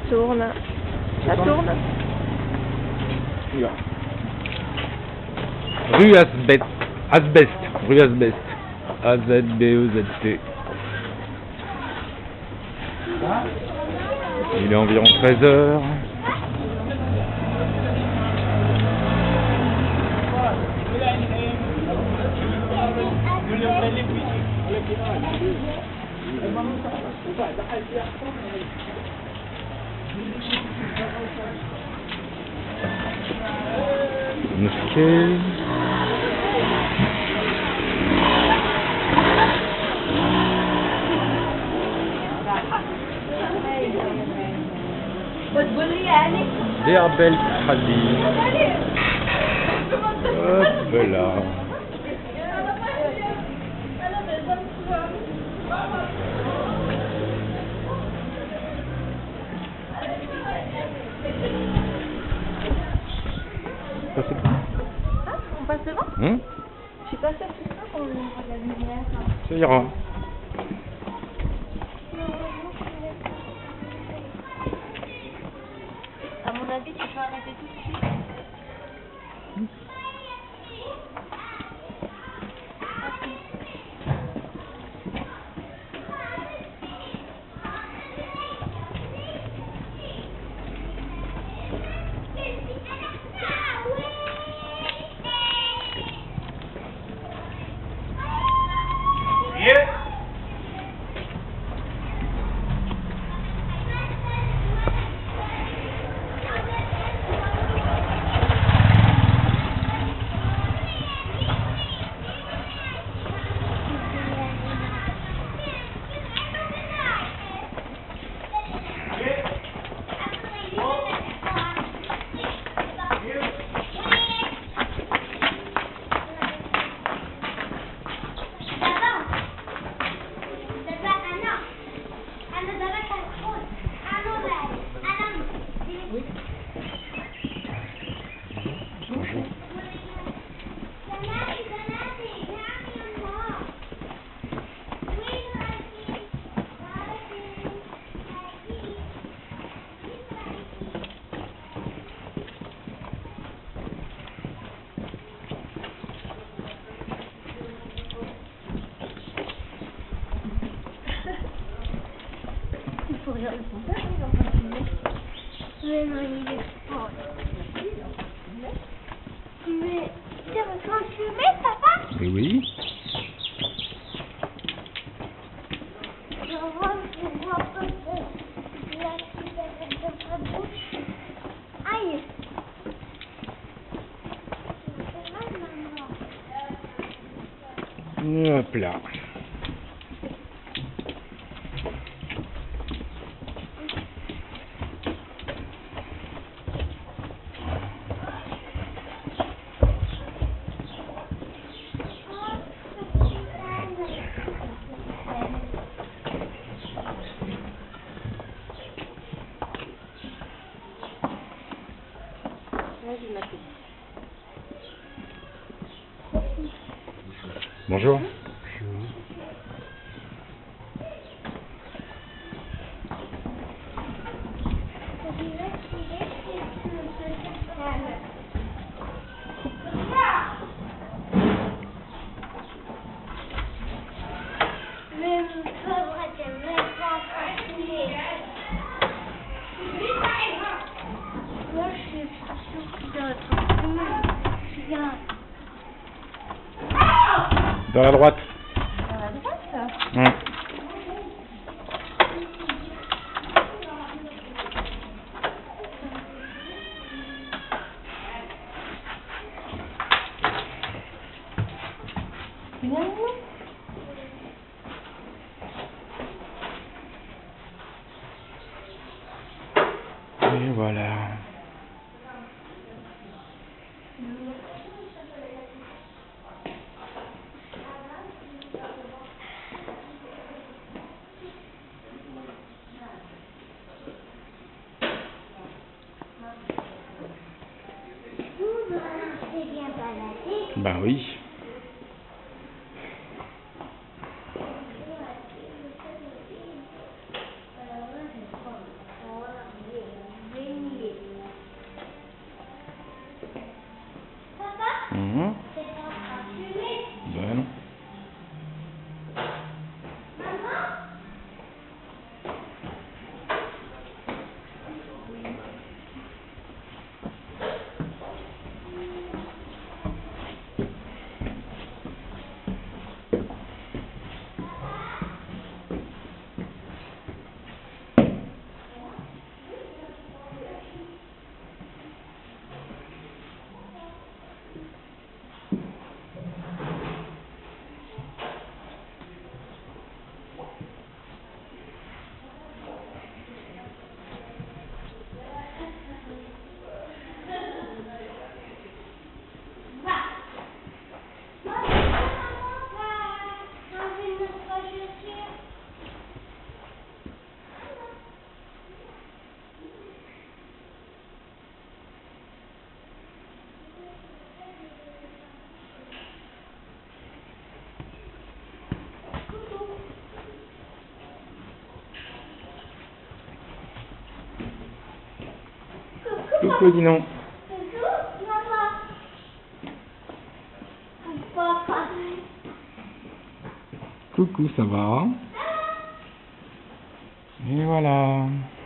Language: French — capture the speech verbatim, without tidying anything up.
tourne. Ça tourne. Ja. Rue Asbest. Asbest. Rue Asbest. A Z B E Z T. Il est environ treize heures. Mosquée. Derbel Khadi. Hop là. Passez devant. Ah, on passe devant? Hum? Je suis pas sûre que c'est ça qu'on voit la lumière. Ça ira. À mon avis, tu peux arrêter tout de suite. Il faut regarder son père, il est en train de filmer. Mais non, il est fort. Mais tu veux qu'on fume, papa? Et oui. Je vois, je vois pas de la cigarette de ma bouche. Aïe! C'est mal, maman. Hop là. Bonjour. Mais pauvre, t'es même pas fatiguée. Moi, je suis sûre que je viens. Dans la droite. Dans la droite? Hum. Non. Et voilà. Ben oui. Claudinon. Coucou, maman. Papa. Coucou, ça va? Et voilà.